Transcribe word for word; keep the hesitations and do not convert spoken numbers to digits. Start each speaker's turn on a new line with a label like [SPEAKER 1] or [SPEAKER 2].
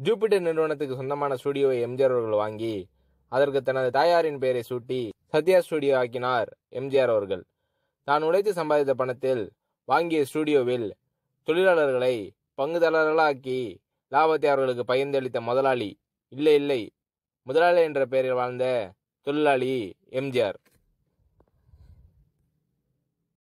[SPEAKER 1] Jupiter நிறுவனத்துக்கு சொந்தமான ஸ்டுடியோவை எம்ஜிஆர் அவர்கள் வாங்கி அதற்கு தனது தாயாரின் பெயரை சூட்டி சத்யா ஸ்டுடியோ ஆக்கினார் எம்ஜிஆர் அவர்கள். தான் உழைத்து சம்பாதித்த பணத்தில் வாங்கிய ஸ்டுடியோவில் தொழிலாளர்களை பங்குதாரர்களாக்கி லாபத்தை அவர்களுக்கு பகிர்ந்தளித்த முதலாளி இல்லை இல்லை முதலாளி என்ற பெயரில் வாழ்ந்த தொழிலாளி எம்ஜிஆர்.